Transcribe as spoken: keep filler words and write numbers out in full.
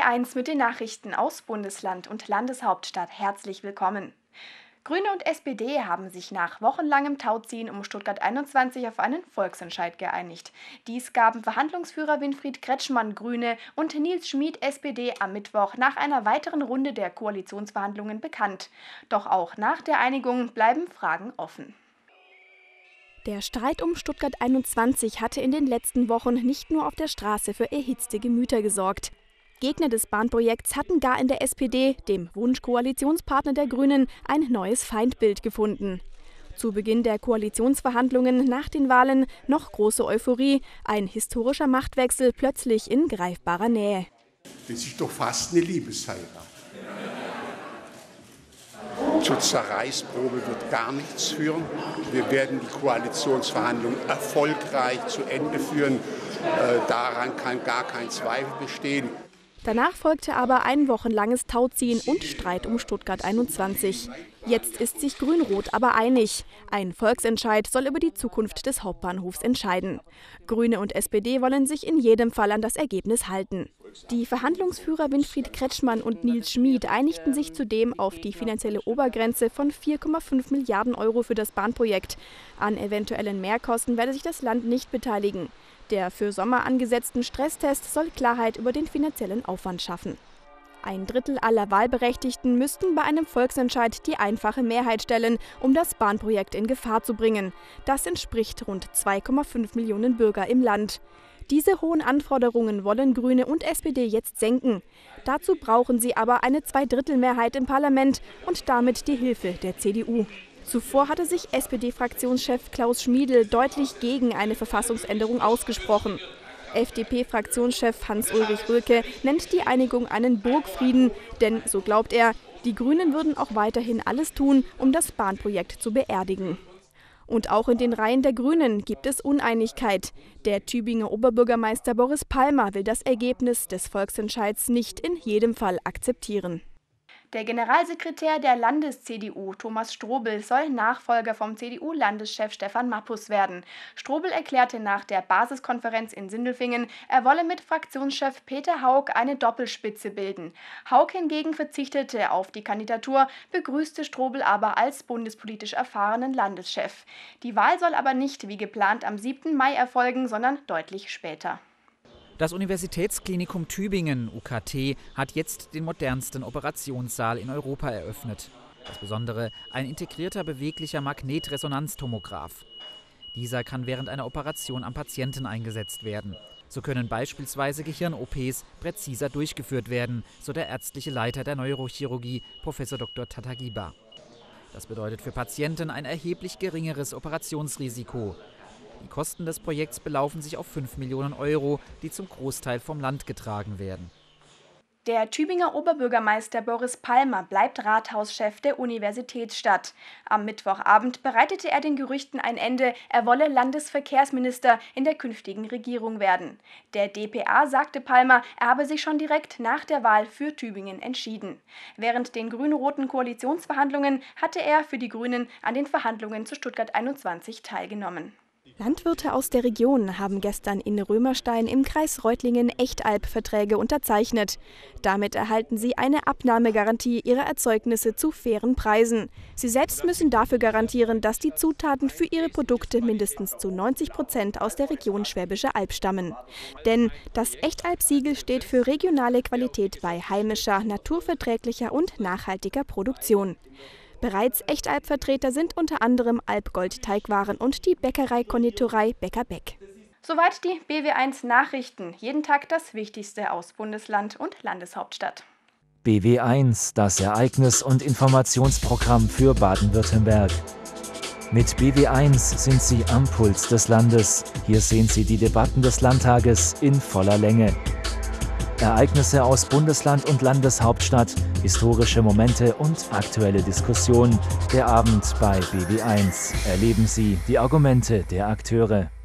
eins mit den Nachrichten aus Bundesland und Landeshauptstadt. Herzlich willkommen. Grüne und S P D haben sich nach wochenlangem Tauziehen um Stuttgart einundzwanzig auf einen Volksentscheid geeinigt. Dies gaben Verhandlungsführer Winfried Kretschmann, Grüne, und Nils Schmid, S P D, am Mittwoch nach einer weiteren Runde der Koalitionsverhandlungen bekannt. Doch auch nach der Einigung bleiben Fragen offen. Der Streit um Stuttgart einundzwanzig hatte in den letzten Wochen nicht nur auf der Straße für erhitzte Gemüter gesorgt. Gegner des Bahnprojekts hatten gar in der S P D, dem Wunschkoalitionspartner der Grünen, ein neues Feindbild gefunden. Zu Beginn der Koalitionsverhandlungen nach den Wahlen noch große Euphorie, ein historischer Machtwechsel plötzlich in greifbarer Nähe. Das ist doch fast eine Liebesheirat. Zur Zerreißprobe wird gar nichts führen. Wir werden die Koalitionsverhandlungen erfolgreich zu Ende führen. Äh, daran kann gar kein Zweifel bestehen. Danach folgte aber ein wochenlanges Tauziehen und Streit um Stuttgart einundzwanzig. Jetzt ist sich Grün-Rot aber einig. Ein Volksentscheid soll über die Zukunft des Hauptbahnhofs entscheiden. Grüne und S P D wollen sich in jedem Fall an das Ergebnis halten. Die Verhandlungsführer Winfried Kretschmann und Nils Schmid einigten sich zudem auf die finanzielle Obergrenze von vier Komma fünf Milliarden Euro für das Bahnprojekt. An eventuellen Mehrkosten werde sich das Land nicht beteiligen. Der für Sommer angesetzten Stresstest soll Klarheit über den finanziellen Aufwand schaffen. Ein Drittel aller Wahlberechtigten müssten bei einem Volksentscheid die einfache Mehrheit stellen, um das Bahnprojekt in Gefahr zu bringen. Das entspricht rund zwei Komma fünf Millionen Bürger im Land. Diese hohen Anforderungen wollen Grüne und S P D jetzt senken. Dazu brauchen sie aber eine Zweidrittelmehrheit im Parlament und damit die Hilfe der C D U. Zuvor hatte sich S P D-Fraktionschef Klaus Schmiedl deutlich gegen eine Verfassungsänderung ausgesprochen. F D P-Fraktionschef Hans-Ulrich Rülke nennt die Einigung einen Burgfrieden, denn, so glaubt er, die Grünen würden auch weiterhin alles tun, um das Bahnprojekt zu beerdigen. Und auch in den Reihen der Grünen gibt es Uneinigkeit. Der Tübinger Oberbürgermeister Boris Palmer will das Ergebnis des Volksentscheids nicht in jedem Fall akzeptieren. Der Generalsekretär der Landes-C D U, Thomas Strobel, soll Nachfolger vom C D U-Landeschef Stefan Mappus werden. Strobel erklärte nach der Basiskonferenz in Sindelfingen, er wolle mit Fraktionschef Peter Hauck eine Doppelspitze bilden. Hauck hingegen verzichtete auf die Kandidatur, begrüßte Strobel aber als bundespolitisch erfahrenen Landeschef. Die Wahl soll aber nicht wie geplant am siebten Mai erfolgen, sondern deutlich später. Das Universitätsklinikum Tübingen, U K T, hat jetzt den modernsten Operationssaal in Europa eröffnet. Das Besondere, ein integrierter beweglicher Magnetresonanztomograph. Dieser kann während einer Operation am Patienten eingesetzt werden. So können beispielsweise Gehirn-O Ps präziser durchgeführt werden, so der ärztliche Leiter der Neurochirurgie, Professor Doktor Tatagiba. Das bedeutet für Patienten ein erheblich geringeres Operationsrisiko. Die Kosten des Projekts belaufen sich auf fünf Millionen Euro, die zum Großteil vom Land getragen werden. Der Tübinger Oberbürgermeister Boris Palmer bleibt Rathauschef der Universitätsstadt. Am Mittwochabend bereitete er den Gerüchten ein Ende, er wolle Landesverkehrsminister in der künftigen Regierung werden. Der D P A sagte Palmer, er habe sich schon direkt nach der Wahl für Tübingen entschieden. Während den grün-roten Koalitionsverhandlungen hatte er für die Grünen an den Verhandlungen zu Stuttgart einundzwanzig teilgenommen. Landwirte aus der Region haben gestern in Römerstein im Kreis Reutlingen Echtalb-Verträge unterzeichnet. Damit erhalten sie eine Abnahmegarantie ihrer Erzeugnisse zu fairen Preisen. Sie selbst müssen dafür garantieren, dass die Zutaten für ihre Produkte mindestens zu neunzig Prozent aus der Region Schwäbische Alb stammen. Denn das Echtalb-Siegel steht für regionale Qualität bei heimischer, naturverträglicher und nachhaltiger Produktion. Bereits Echtalb-Vertreter sind unter anderem Alpgold-Teigwaren und die Bäckerei-Konditorei Bäcker Beck. Soweit die B W eins Nachrichten. Jeden Tag das Wichtigste aus Bundesland und Landeshauptstadt. B W eins, das Ereignis- und Informationsprogramm für Baden-Württemberg. Mit B W eins sind Sie am Puls des Landes. Hier sehen Sie die Debatten des Landtages in voller Länge. Ereignisse aus Bundesland und Landeshauptstadt, historische Momente und aktuelle Diskussionen. Der Abend bei B W eins. Erleben Sie die Argumente der Akteure.